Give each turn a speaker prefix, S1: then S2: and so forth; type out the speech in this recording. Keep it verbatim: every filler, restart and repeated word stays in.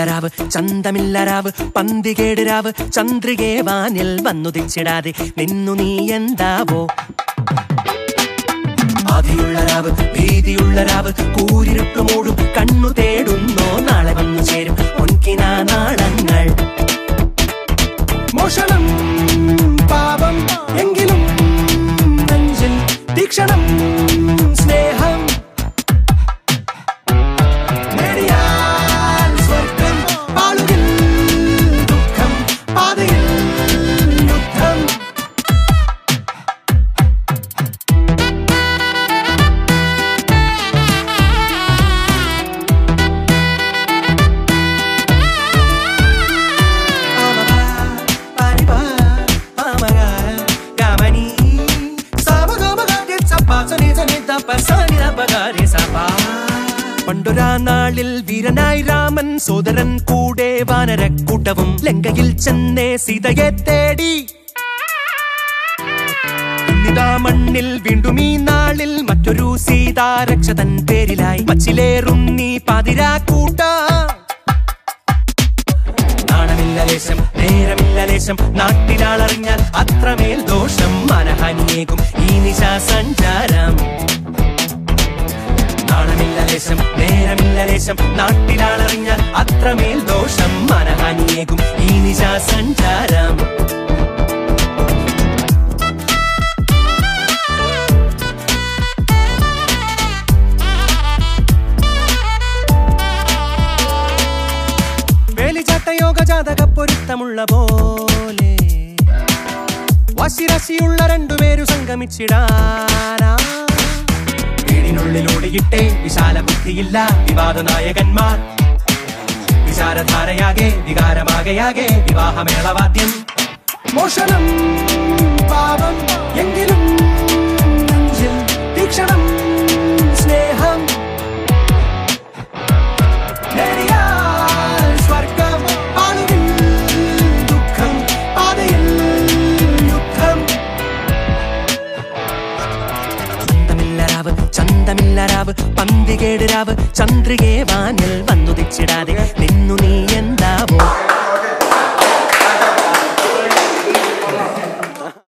S1: ആദിയുള്ളരാവ് ചന്തമില്ലരാവ് പന്തികേടുരാവ് ചന്ദ്രികേ വാനിൽ വന്നുദിച്ചിടാതെ നിന്നു നീ എന്താവോ ആദിയുള്ളരാവ് ഭീതിയുള്ളരാവ് കൂരിരുട്ടുമൂടും കണ്ണു തേടുന്നോ നാളെ വന്നു ചേരും പൊൻകിനാ നാളങ്ങൾ മോഷണം പാപം എങ്കിലും നെഞ്ചിൽ തീക്ഷണം സ്നേഹം നേടിയാൽ സ്വർഗം പാളുകിൽ ദുഃഖം പാതയിൽ യുദ്ധം പണ്ടൊരാ നാളിൽ വീരനായി രാമൻ സോദരൻ കൂടെ വാനരക്കൂട്ടവും ലങ്കയിൽ ചെന്നേ സീതയെ തേടി ഇന്നിതാ മണ്ണിൽ വീണ്ടും ഈ നാളിൽ മറ്റൊരു സീതാരക്ഷതൻ പേരിലായി മച്ചിലേറുന്നീ പാതിരാക്കൂട്ട നാണമില്ല ലേശം നേരമില്ല ലേശം നാട്ടിലാളറിഞ്ഞാൽ അത്രമേൽ ദോഷം മനഹാനിയേകും ഈ നിശാ സഞ്ചാരം നാണമില്ല ലേശം നേരമില്ല ലേശം നാട്ടിലാളറിഞ്ഞാൽ അത്രമേൽ ദോഷം മനഹാനിയേകും ഈ നിശാ സഞ്ചാരം വേലിചാട്ടയോഗ ജാതക പൊരുത്തമുള്ള പോലെ വാശിരാശിയുള്ള രണ്ടുപേരു സംഗമിച്ചിടാനാ വീടിനുള്ളിലോടിയിട്ടേ വിശാല ബുദ്ധിയില്ല വിവാദ നായകന്മാർ വിചാരധാരയാകെ വികാരമാകെയാകെ വിവാഹമേളവാദ്യം മോഷണം പാപം എങ്കിലും നെഞ്ചിൽ തീക്ഷണം സ്നേഹം നേടിയാൽ സ്വർഗം പാളുകിൽ ദുഃഖം പാതയിൽ യുദ്ധം ചന്തമില്ലരാവ് പന്തികേടുരാവ് ചന്ദ്രികേ വാനിൽ വന്നുദിച്ചിടാതെ നിന്നു നീ എന്താവോ